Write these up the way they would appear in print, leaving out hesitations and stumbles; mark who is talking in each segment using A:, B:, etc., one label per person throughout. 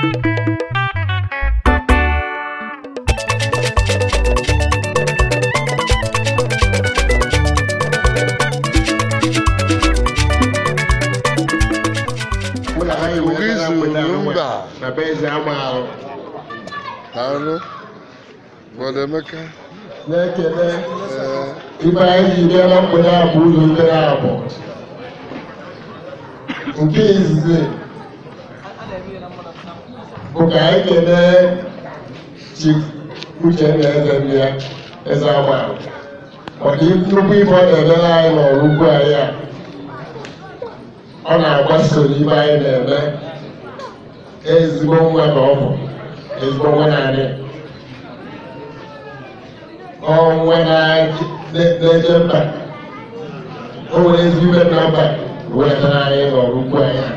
A: na be Ezeamalu.
B: Hello. What am I?
A: Nekele. Ife anyị ji bịa na mgbede a bụ ụlọ ikpe abụ. Nke izizi bụ ka anyị kelee Chief UCHENNA EZENNIA Ezeamalu maka nnukwu ife ọ na-emere anyị n'Oraukwu anyị a. Ọ na-agbaso ife anyị na-eme. Ezigbo nwa ka ọ bụ, ezigbo nwa na-adị. Nwa na-eje mba, o nwere ezigbo ibe na mba wetara anyị n'Oraukwu anyị.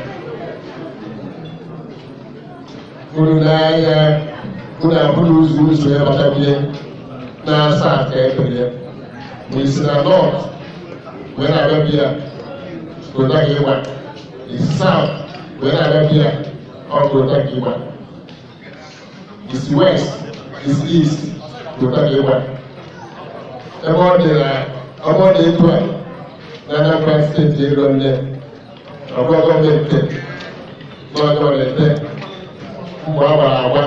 A: Unu n'anya, unu abụrụ ụzọ ya batabie na-asa ka ebere ma isi na nọt wee na-abịabịa kota ka ịgba, isi saut wee na-abịabịa kota ka ịgba, isi west, isi east kota ka ịgba. Ebe ọ dị etu a na Anambra steeti ego nne ọgwa gọọmenti n'ọdụọlete mgbe ọ gbara agba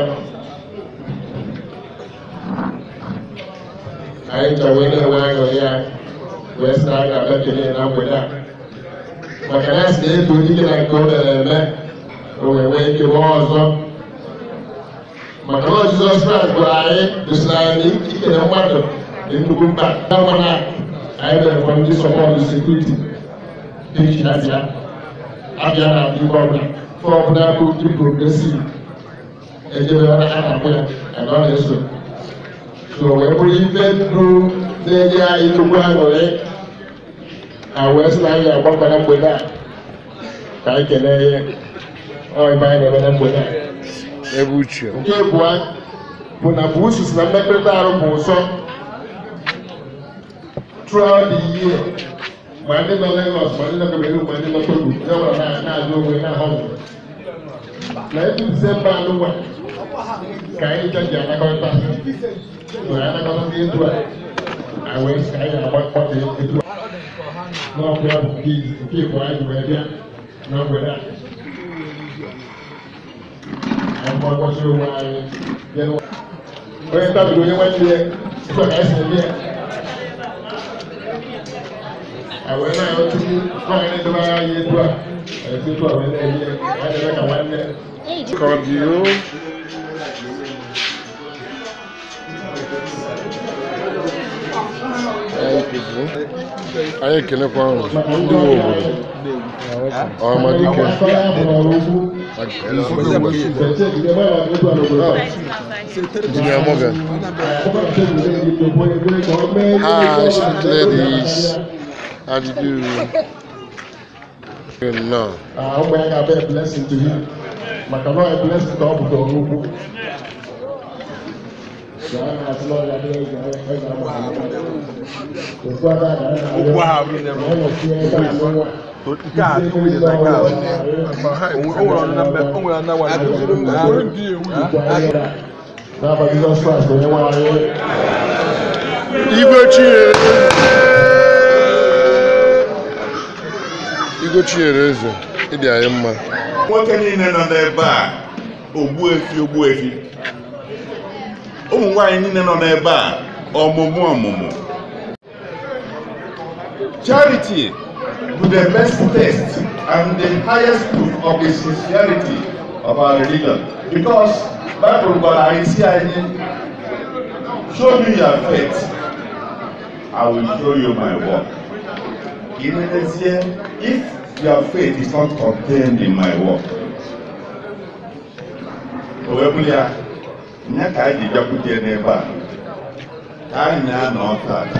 A: anyị chọrọ na-enwe aṅụrị ya wee sị na a ga-abịa kelee na mgbede a maka na si na-eto dike na nke o mere eme o wee nwee ike gbaa ọzọ maka na Jizọs Kraịst gwara anyị dosiri anyị na ikele mmadụ nnukwu mkpa na anyị mere ndị sọpọtụ sekuriti dị abịa na igbe ọbụla bụ ndị progresiv ejebe a na-akpụ ya na ọ na-eso so wee bụrụ ife duru na-enye anyị nnukwu aṅụrị na wee sị na anyị ga-agbakọ na mgbede a ka anyị kelee ihe ebe anyị na-eme na mgbede a.
B: Ebe uche
A: nke abụọ bụ na bụ usus na mmekọrịta arụ bụ ụsọ throughout the year. Ma ndị nọ Lagos, ma ndị nọ Cameroon, ma ndị nọ Togo, ndị ọbụla na-ajụ onwe na-ahụ na etu Disemba anụnwa ka anyị ji anakọta wee anakọta ndị etu a wee ka anyị agbakọta etu a n'ọkụ ya bụ nke ịbụ anyị wee bịa na mgbede a anyị gbakọta onwe anyị onye ntabiri onye nwanne ya etu a ka anyị si eme ya. Àwọn ẹ̀rọ ayọ̀ tí wọ́n ní ìjọba ayé tó à ẹ̀sí tó àwọn ẹ̀rọ ẹ̀yẹ ayẹyẹ kàwá ẹ̀.
B: Kọ̀dí ó. Ayé kìíní kan ọ̀rọ̀ ndị obodo ọ̀madike. Junior Morgan. Hi, ladies. How do you do? No.
A: I'm going to be a blessing to you. But I'm not a blessing to Oraukwu.
B: Chinyere eze ịdị anyị mma.
C: Nwoke niile nọ n'ebe a ogbuefi ụmụ nwaanyị niile nọ n'ebe a ọmụmụ charity bụ the best test and the highest proof of the sincerity of our religion because Bible gwara anyị si anyị show me your faith I will show you my work. If your faith is not contained in my work. Owebulia, nyaka anyị bịakwute n'ebe a, ka anyị na-anọ tata.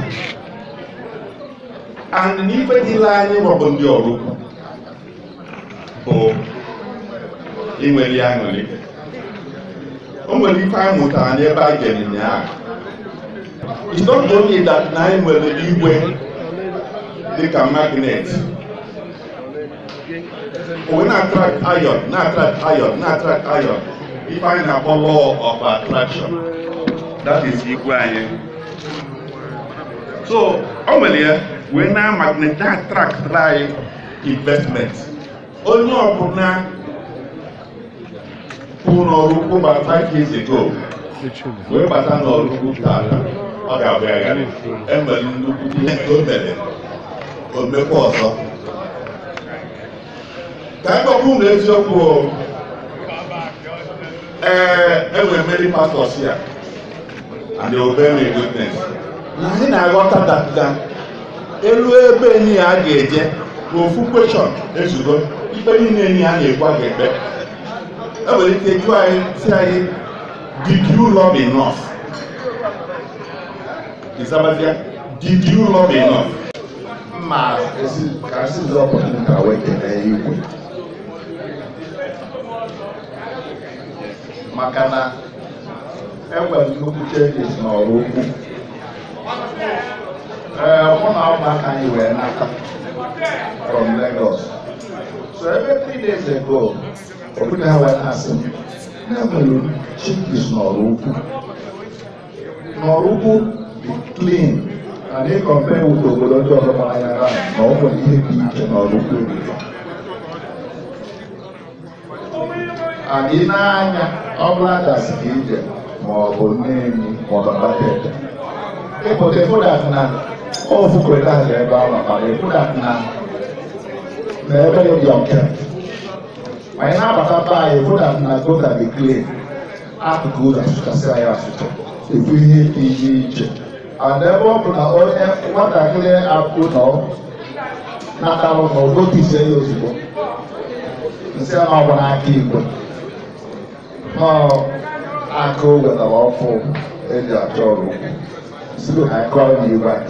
C: And n'ife dịla anyị maọbụ ndị Oraukwu bụ inwere ya aṅụrị. O nwere ife anyị mụtara n'ebe a jere ụnyaahụ. It's not only that na anyị nwere igwe dịka magnet. We na-attract iron. if I have a law of attraction, that is equal. So, when I magnet attract like investments, only about 5 years ago, we bought an Oraukwu Tata. Many pastors here, and they obey me goodness. Nothing I got that any full question. If did you love enough? Did you love enough?
A: Makana, everyone look changes in Oraukwu. One hour back, you were from Lagos. So every 3 days ago, we have an answer. Never changes in Oraukwu. Oraukwu be clean, and they compare with the Obodo of Mayara. Nobody beach in Oraukwu. And in all that's needed, more name, more than people they put that now. All who could have their balance, they put that now. Never be okay. My neighbor, you put that now, go to be clean. After good, as you can say, if we hit each. And therefore, what I clear up to know, not that one, go to say you. Say, I'm going to keep it. I go with a lawful in the job. So I call you back.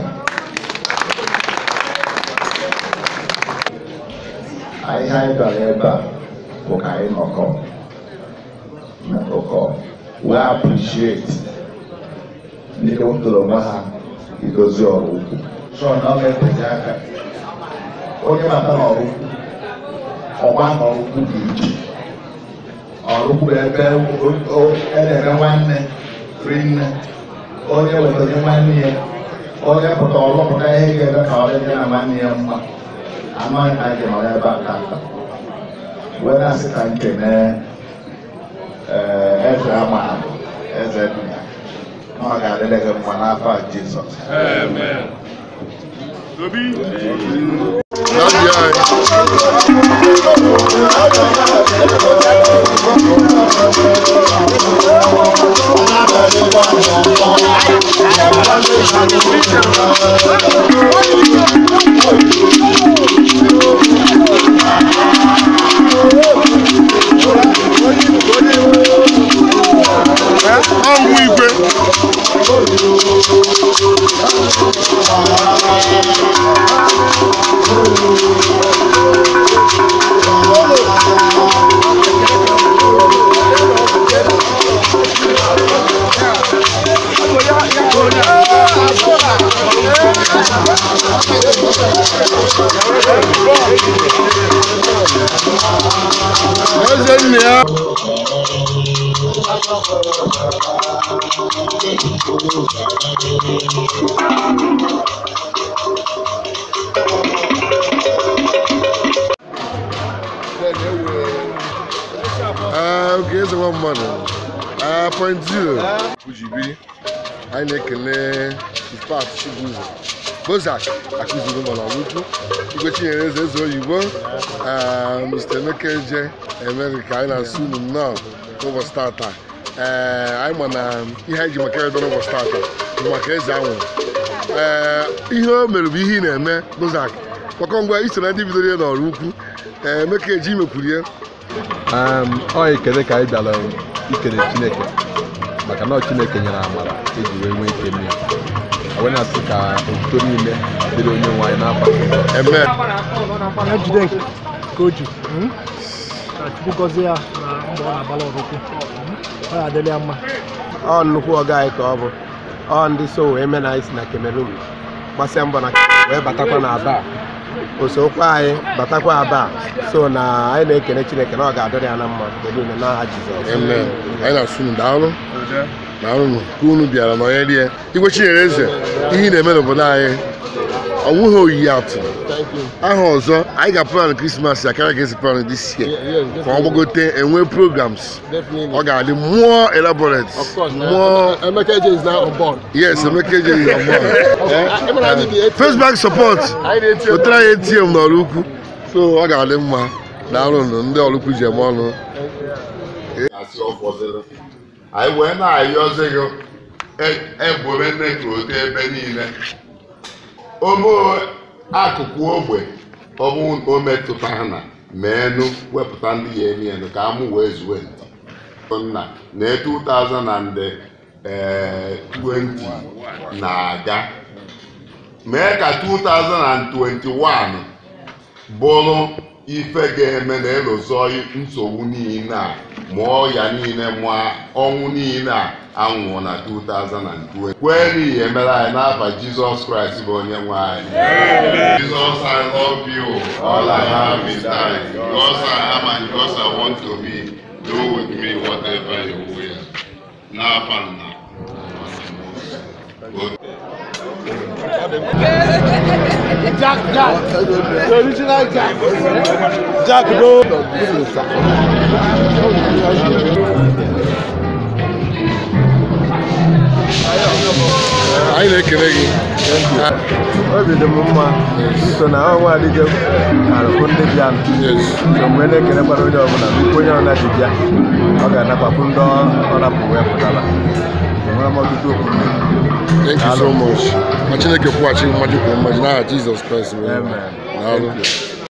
A: I had a labor for kind of call. We appreciate the don't know what it goes your so now let the jacket. Only matter of one of good. Oraukwu ebe edere nwanne rinne onye wetara nwanne ya onye pụta ọlụpụta ihe ga-eme ka ọ dị na nwanne ya mma amaghị na gị nọ ebe a tata wee na-asị ka nkene Ezeamalu EZENNIA na ọ ga-adịrị gị mma n'afọ a Jizọs. Amen. EZENNIA. Okay, so one model. Point zero. Would you be? I need Ekeneee is part of Shibuza. Bozak, Akuzuru Oraukwu. You go to Ezeoyibo. Mr. Mekeje, America, and soon now over starter. I'm on Ihaji Makere over starter. Makere ihe mere bụ ihe na-eme Bozak. Maka ngwa iso na ndị bidoro na Oraukwu. Mekeje mekwurie.
B: Ekele ka anyị dara ikele Chineke maka na Chineke nyere amara eji wee nwee ike mmiri. When I see otuto niile dịrị onye nwe anyị n'afọ. Amen.
D: Ejide Koju. Ka Chukwu gọzie ya na mbọ ọ na-agbala Oraukwu. Ọ ga-adịrị ya mma.
E: Ọ nnukwu ọga anyị ka ọ bụ. Ọ ndị so wee mee na isi na Cameroon. Gbasịa mbọ na wee batakwa na Aba. osokwa anyị batakwa aba so na anyị na-ekene Chineke na ọ ga-adịrị ya na mma mgbe niile n'aha Jizọs.
A: Amen. Anyị na-asụ unu daalụ unu ka unu bịara nọnyere ya. Igwe Chinyere Eze, ihe ị na-eme n'obodo anyị ọnwụghị oyiyi atụ. Aha ọzọ anyị ga-plan Christmas ya karịa ga-esi plan this year ka ọ gbagote enwe programs. Ọ ga-adị more elaborate. More
E: Emeka Eje is now on board.
A: Yes, Emeka Eje is on board. First bank support. Wetara ya ATM n'Ọraukwu. So ọ ga-adị mma. Daalụ ndị Ọraukwu ji eme ọnụ.
C: Anyị wee na-ayọzi gị egbore nnekote ebe niile omo akụkụ ogbe ọ bụ o metụtara na meenụ wepụta ndị ya emienụ ka amụ wee zuwe ntị nna na 2020 na-aga mee ka 2021 bụrụ ife ga-eme na elozọ nsogbu niile a mụọ ya niile mụọ ọnwụ niile a anwụọ na 2020 kwee n'ihi emere anyị n'afa Jizọs Kraịst bụ onye nwe anyị. Jesus, I love you. All I have is time. Because I am and because I want to be, do with me whatever you will. N'afa nna.
E: Jack. The original Jack. Jack, no.
A: Anyị na-ekele gị.
E: Obi dị m mma so na ọnwa adịghị arụfụ ndị bịa so mgbe na-ekelekwara onye ọbụla biko onye ọbụla ji bịa ọ ga-anakwapụ ndị ọ rapụ wee pụtara enwere m ọtụtụ okwu.
A: Thank you so much. Ma Chineke kwụghachi mmadụ kwuru mmadụ n'aha Jizọs Kraịst.
E: Amen.